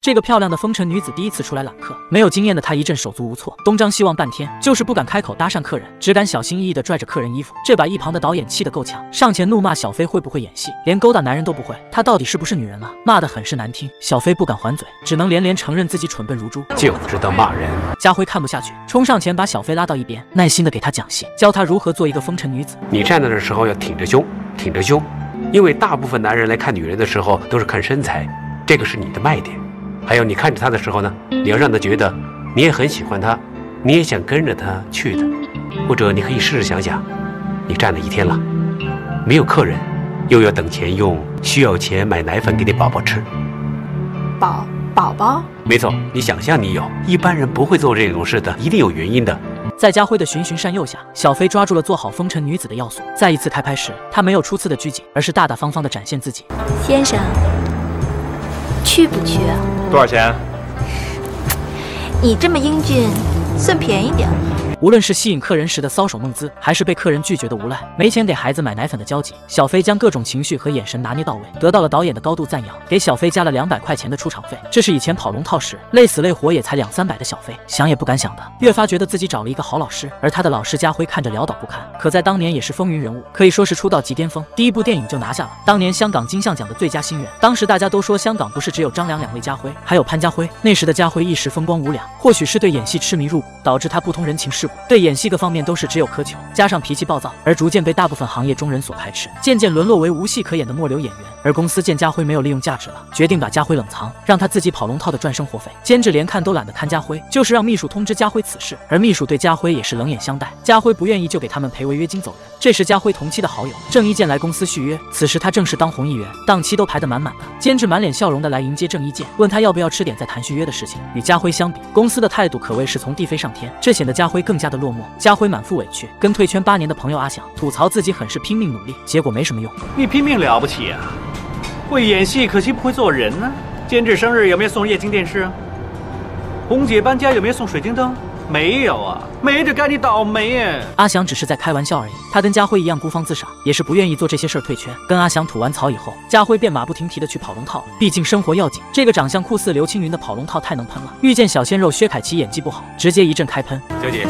这个漂亮的风尘女子第一次出来揽客，没有经验的她一阵手足无措，东张西望半天，就是不敢开口搭讪客人，只敢小心翼翼地拽着客人衣服，这把一旁的导演气得够呛，上前怒骂小飞会不会演戏，连勾搭男人都不会，她到底是不是女人了？骂得很是难听，小飞不敢还嘴，只能连连承认自己蠢笨如猪， 就知道骂人。 家辉看不下去，冲上前把小飞拉到一边，耐心地给她讲戏，教她如何做一个风尘女子。 你站在的时候要挺着胸，挺着胸，因为大部分男人来看女人的时候都是看身材，这个是你的卖点。还有你看着她的时候呢，你要让她觉得你也很喜欢她，你也想跟着她去的。或者你可以试试想想，你站了一天了，没有客人，又要等钱用，需要钱买奶粉给你宝宝吃。 宝宝？ 没错，你想象你有，一般人不会做这种事的，一定有原因的。 在家辉的循循善诱下，小飞抓住了做好风尘女子的要素。再一次开拍时，她没有初次的拘谨，而是大大方方地展现自己。 先生，去不去啊？ 多少钱？ 你这么英俊，算便宜点。 无论是吸引客人时的搔首弄姿，还是被客人拒绝的无赖，没钱给孩子买奶粉的焦急，小飞将各种情绪和眼神拿捏到位，得到了导演的高度赞扬，给小飞加了200块钱的出场费。这是以前跑龙套时累死累活也才200-300的小飞想也不敢想的，越发觉得自己找了一个好老师，而他的老师家辉看着潦倒不堪，可在当年也是风云人物，可以说是出道即巅峰，第一部电影就拿下了当年香港金像奖的最佳新人。当时大家都说香港不是只有张良2位家辉，还有潘家辉。那时的家辉一时风光无两，或许是对演戏痴迷入骨，导致他不通人情世故，对演戏各方面都是只有苛求，加上脾气暴躁，而逐渐被大部分行业中人所排斥，渐渐沦落为无戏可演的末流演员。而公司见家辉没有利用价值了，决定把家辉冷藏，让他自己跑龙套的赚生活费。监制连看都懒得看家辉，就是让秘书通知家辉此事，而秘书对家辉也是冷眼相待。家辉不愿意就给他们赔违约金走人。这时家辉同期的好友郑伊健来公司续约，此时他正是当红艺员，档期都排得满满的。监制满脸笑容的来迎接郑伊健，问他要不要吃点再谈续约的事情。与家辉相比，公司的态度可谓是从地飞上天，这显得家辉更加的落寞。家辉满腹委屈，跟退圈8年的朋友阿翔吐槽自己很是拼命努力，结果没什么用。 你拼命了不起啊，会演戏可惜不会做人呢。监制生日有没有送液晶电视啊？红姐搬家有没有送水晶灯？没有啊，没这该你倒霉耶！ 阿翔只是在开玩笑而已，他跟家辉一样孤芳自赏，也是不愿意做这些事儿退圈。跟阿翔吐完槽以后，家辉便马不停蹄的去跑龙套了，毕竟生活要紧。这个长相酷似刘青云的跑龙套太能喷了，遇见小鲜肉薛凯琪演技不好，直接一阵开喷。 小姐，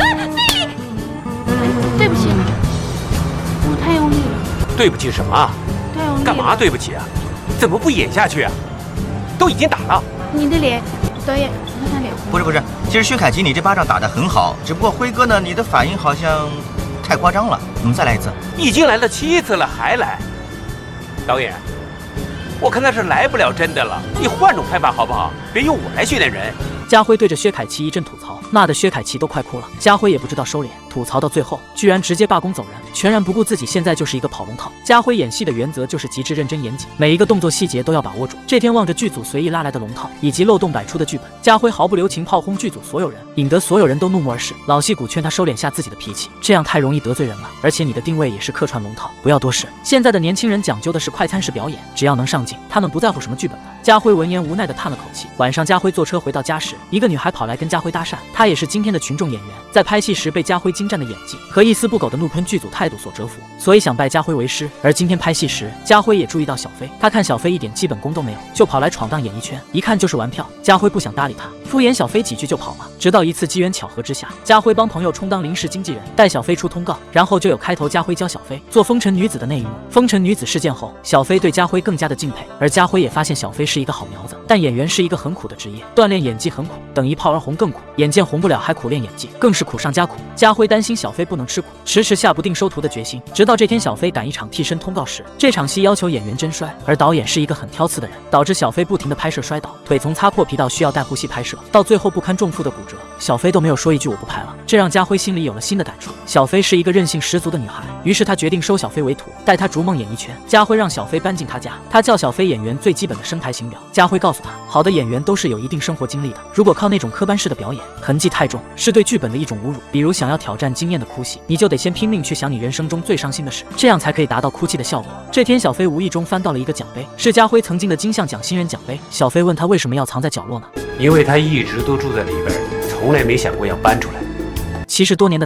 对不起，我太用力了。 对不起什么啊？ 太用力了。 干嘛对不起啊？怎么不演下去啊？都已经打了。 你的脸，导演，你看他脸。 不是，其实薛凯琪你这巴掌打得很好，只不过辉哥呢，你的反应好像太夸张了。我们再来一次。 已经来了7次了，还来？导演，我看他是来不了真的了，你换种拍法好不好？别用我来训练人。 家辉对着薛凯琪一阵吐槽，骂得薛凯琪都快哭了。家辉也不知道收敛，吐槽到最后，居然直接罢工走人，全然不顾自己现在就是一个跑龙套。家辉演戏的原则就是极致认真严谨，每一个动作细节都要把握住。这天望着剧组随意拉来的龙套以及漏洞百出的剧本，家辉毫不留情炮轰剧组所有人，引得所有人都怒目而视。老戏骨劝他收敛下自己的脾气，这样太容易得罪人了，而且你的定位也是客串龙套，不要多事。现在的年轻人讲究的是快餐式表演，只要能上镜，他们不在乎什么剧本的。家辉闻言无奈地叹了口气。晚上家辉坐车回到家时，一个女孩跑来跟家辉搭讪，她也是今天的群众演员，在拍戏时被家辉精湛的演技和一丝不苟的怒喷剧组态度所折服，所以想拜家辉为师。而今天拍戏时，家辉也注意到小飞，他看小飞一点基本功都没有，就跑来闯荡演艺圈，一看就是玩票。家辉不想搭理他，敷衍小飞几句就跑了。直到一次机缘巧合之下，家辉帮朋友充当临时经纪人，带小飞出通告，然后就有开头家辉教小飞做风尘女子的那一幕。风尘女子事件后，小飞对家辉更加的敬佩，而家辉也发现小飞是一个好苗子，但演员是一个很苦的职业，锻炼演技很苦，等一炮而红更苦，眼见红不了还苦练演技，更是苦上加苦。家辉担心小飞不能吃苦，迟迟下不定收徒的决心。直到这天小飞赶一场替身通告时，这场戏要求演员真摔，而导演是一个很挑刺的人，导致小飞不停的拍摄摔倒，腿从擦破皮到需要带护膝拍摄，到最后不堪重负的骨折，小飞都没有说一句我不拍了，这让家辉心里有了新的感触。小飞是一个韧性十足的女孩，于是他决定收小飞为徒，带她逐梦演艺圈。家辉让小飞搬进他家，他教小飞演员最基本的声台形表。家辉告诉他，好的演员都是有一定生活经历的，如果靠那种科班式的表演，痕迹太重，是对剧本的一种侮辱。比如想要挑战惊艳的哭戏，你就得先拼命去想你人生中最伤心的事，这样才可以达到哭泣的效果。这天小飞无意中翻到了一个奖杯，是家辉曾经的金像奖新人奖杯。小飞问他为什么要藏在角落呢？ 因为他一直都住在里边，从来没想过要搬出来。 其实多年的坎坷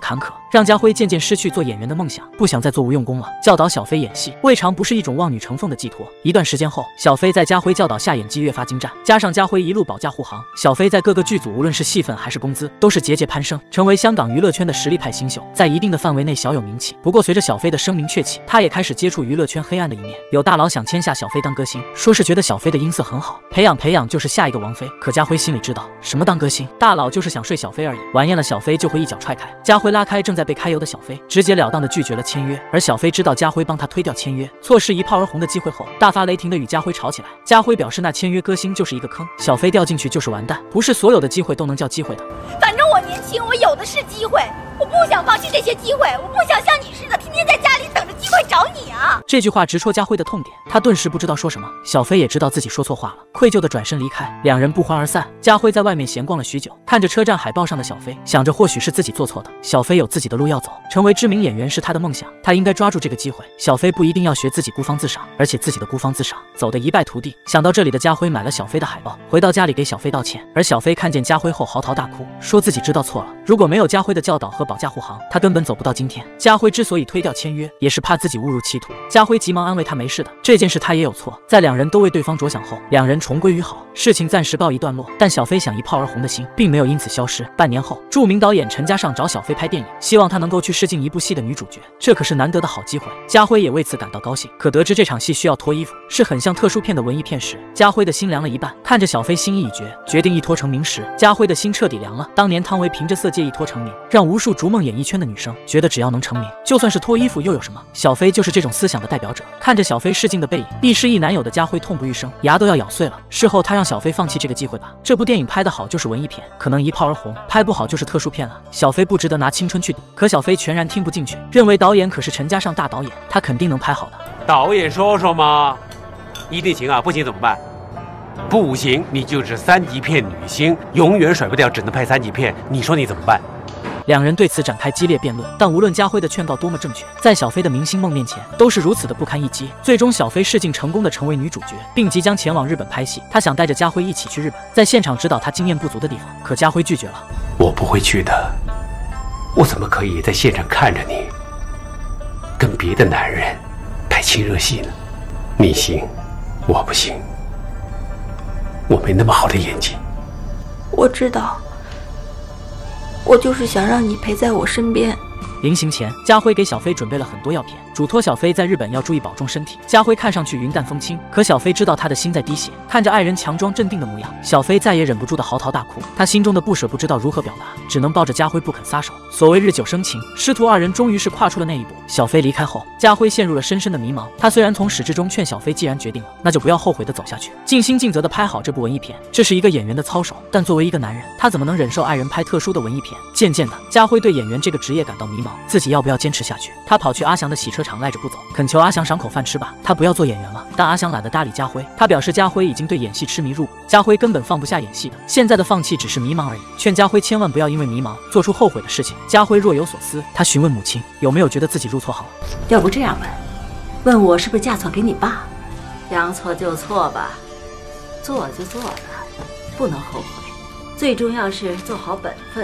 让家辉渐渐失去做演员的梦想，不想再做无用功了。教导小飞演戏，未尝不是一种望女成凤的寄托。一段时间后，小飞在家辉教导下演技越发精湛，加上家辉一路保驾护航，小飞在各个剧组无论是戏份还是工资都是节节攀升，成为香港娱乐圈的实力派新秀，在一定的范围内小有名气。不过随着小飞的声名鹊起，他也开始接触娱乐圈黑暗的一面。有大佬想签下小飞当歌星，说是觉得小飞的音色很好，培养就是下一个王菲。可家辉心里知道，什么当歌星，大佬就是想睡小飞而已。晚宴了，小飞就会一脚踹开。家辉拉开正在被揩油的小飞，直截了当的拒绝了签约。而小飞知道家辉帮他推掉签约，错失一炮而红的机会后，大发雷霆的与家辉吵起来。家辉表示那签约歌星就是一个坑，小飞掉进去就是完蛋，不是所有的机会都能叫机会的。 反正我年轻，我有的是机会，我不想放弃这些机会，我不想像你似的天天在家里等着机会找你啊！ 这句话直戳家辉的痛点，他顿时不知道说什么。小飞也知道自己说错话了，愧疚的转身离开，两人不欢而散。家辉在外面闲逛了许久，看着车站海报上的小飞，想着或许是自己做错的。小飞有自己的路要走，成为知名演员是他的梦想，他应该抓住这个机会。小飞不一定要学自己孤芳自赏，而且自己的孤芳自赏走得一败涂地。想到这里的家辉买了小飞的海报，回到家里给小飞道歉。而小飞看见家辉后嚎啕大哭，说自己知道错了，如果没有家辉的教导和保驾护航，他根本走不到今天。家辉之所以推掉签约，也是怕自己误入歧途。家辉急忙安慰他没事的，这件事他也有错。在两人都为对方着想后，两人重归于好，事情暂时告一段落。但小飞想一炮而红的心并没有因此消失。半年后，著名导演陈嘉上找小飞拍电影，希望他能够去试镜一部戏的女主角，这可是难得的好机会。家辉也为此感到高兴。可得知这场戏需要脱衣服，是很像特殊片的文艺片时，家辉的心凉了一半。看着小飞心意已决，决定一脱成名时，家辉的心彻底凉了。当年汤唯凭着色戒一脱成名，让无数逐梦演艺圈的女生觉得只要能成名，就算是脱衣服又有什么？小飞就是这种思想的代表者。看着小飞试镜的背影，亦师亦男友的家辉痛不欲生，牙都要咬碎了。事后他让小飞放弃这个机会吧，这部电影拍得好就是文艺片，可能一炮而红；拍不好就是特殊片了。小飞不值得拿青春去赌。可小飞全然听不进去，认为导演可是陈嘉上大导演，他肯定能拍好的。 导演说说嘛，一定行啊，不行怎么办？不行，你就是3级片女星，永远甩不掉，只能拍3级片，你说你怎么办？ 两人对此展开激烈辩论，但无论家辉的劝告多么正确，在小飞的明星梦面前都是如此的不堪一击。最终小飞试镜成功的成为女主角，并即将前往日本拍戏。她想带着家辉一起去日本，在现场指导他经验不足的地方，可家辉拒绝了。 我不会去的，我怎么可以在现场看着你跟别的男人拍亲热戏呢？你行，我不行，我没那么好的演技。 我知道，我就是想让你陪在我身边。 临行前，家辉给小飞准备了很多药片，嘱托小飞在日本要注意保重身体。家辉看上去云淡风轻，可小飞知道他的心在滴血。看着爱人强装镇定的模样，小飞再也忍不住的嚎啕大哭。他心中的不舍不知道如何表达，只能抱着家辉不肯撒手。所谓日久生情，师徒二人终于是跨出了那一步。小飞离开后，家辉陷入了深深的迷茫。他虽然从始至终劝小飞，既然决定了，那就不要后悔的走下去，尽心尽责的拍好这部文艺片。这是一个演员的操守，但作为一个男人，他怎么能忍受爱人拍特殊的文艺片？渐渐的，家辉对演员这个职业感到迷茫，自己要不要坚持下去？他跑去阿翔的洗车场赖着不走，恳求阿翔赏口饭吃吧，他不要做演员了。但阿翔懒得搭理家辉，他表示家辉已经对演戏痴迷入骨，家辉根本放不下演戏的，现在的放弃只是迷茫而已，劝家辉千万不要因为迷茫做出后悔的事情。家辉若有所思，他询问母亲有没有觉得自己入错行了。 要不这样问我是不是嫁错给你爸？将错就错吧，做就做了，不能后悔，最重要是做好本分。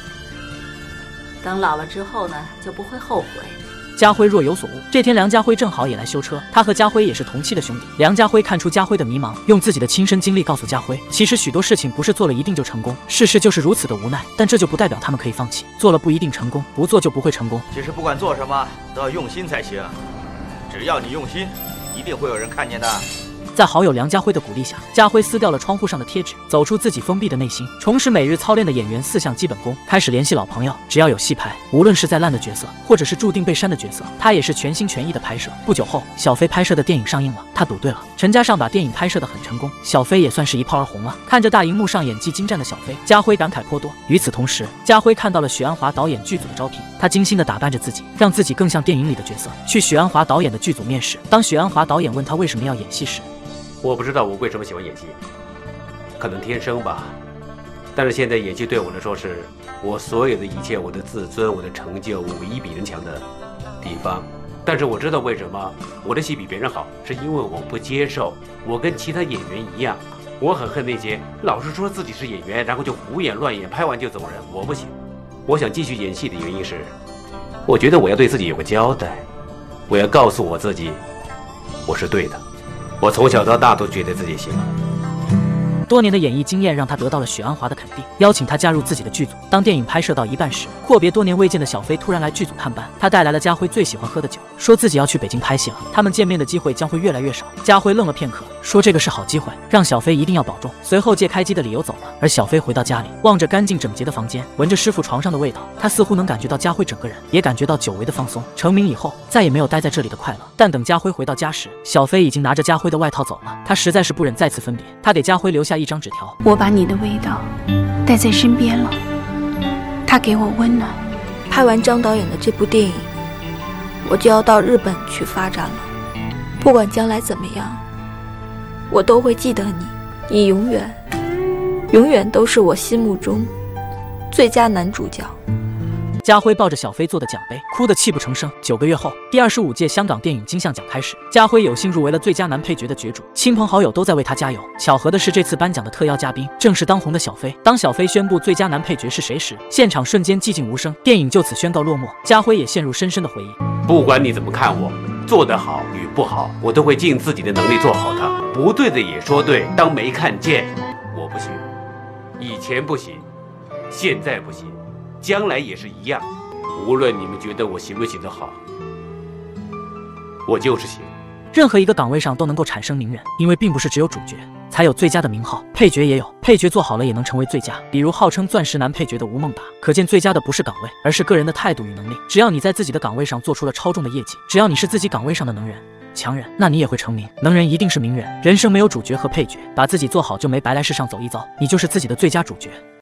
等老了之后呢，就不会后悔。 家辉若有所悟，这天梁家辉正好也来修车，他和家辉也是同期的兄弟。梁家辉看出家辉的迷茫，用自己的亲身经历告诉家辉，其实许多事情不是做了一定就成功，世事就是如此的无奈，但这就不代表他们可以放弃，做了不一定成功，不做就不会成功。 其实不管做什么都要用心才行，只要你用心，一定会有人看见的。 在好友梁家辉的鼓励下，家辉撕掉了窗户上的贴纸，走出自己封闭的内心，重拾每日操练的演员4项基本功，开始联系老朋友，只要有戏拍，无论是再烂的角色，或者是注定被删的角色，他也是全心全意的拍摄。不久后，小飞拍摄的电影上映了，他赌对了，陈嘉上把电影拍摄得很成功，小飞也算是一炮而红了。看着大荧幕上演技精湛的小飞，家辉感慨颇多。与此同时，家辉看到了许鞍华导演剧组的招聘，他精心的打扮着自己，让自己更像电影里的角色，去许鞍华导演的剧组面试。当许鞍华导演问他为什么要演戏时， 我不知道我为什么喜欢演戏，可能天生吧。但是现在演戏对我来说是我所有的一切，我的自尊，我的成就，我唯一比人强的地方。但是我知道为什么我的戏比别人好，是因为我不接受我跟其他演员一样。我很恨那些老是说自己是演员，然后就胡演乱演，拍完就走人。我不行，我想继续演戏的原因是， 我觉得我要对自己有个交代，我要告诉我自己，我是对的。我从小到大都觉得自己行。 多年的演艺经验让他得到了许鞍华的肯定，邀请他加入自己的剧组。当电影拍摄到一半时，阔别多年未见的小飞突然来剧组探班，他带来了家辉最喜欢喝的酒，说自己要去北京拍戏了，他们见面的机会将会越来越少。家辉愣了片刻，说这个是好机会，让小飞一定要保重。随后借开机的理由走了。而小飞回到家里，望着干净整洁的房间，闻着师傅床上的味道，他似乎能感觉到家辉整个人，也感觉到久违的放松。成名以后，再也没有待在这里的快乐。但等家辉回到家时，小飞已经拿着家辉的外套走了。他实在是不忍再次分别，他给家辉留下一张纸条： 我把你的味道带在身边了，它给我温暖。 拍完张导演的这部电影，我就要到日本去发展了。不管将来怎么样，我都会记得你，你永远都是我心目中最佳男主角。 家辉抱着小飞做的奖杯，哭得泣不成声。9个月后，第25届香港电影金像奖开始，家辉有幸入围了最佳男配角的角逐，亲朋好友都在为他加油。巧合的是，这次颁奖的特邀嘉宾正是当红的小飞。当小飞宣布最佳男配角是谁时，现场瞬间寂静无声，电影就此宣告落幕。家辉也陷入深深的回忆。 不管你怎么看我，做得好与不好，我都会尽自己的能力做好它。不对的也说对，当没看见。我不行，以前不行，现在不行，将来也是一样。无论你们觉得我行不行得好，我就是行。 任何一个岗位上都能够产生名人，因为并不是只有主角才有最佳的名号，配角也有，配角做好了也能成为最佳。比如号称钻石男配角的吴孟达，可见最佳的不是岗位，而是个人的态度与能力。只要你在自己的岗位上做出了超重的业绩，只要你是自己岗位上的能人、强人，那你也会成名。能人一定是名人。人生没有主角和配角，把自己做好就没白来世上走一遭，你就是自己的最佳主角。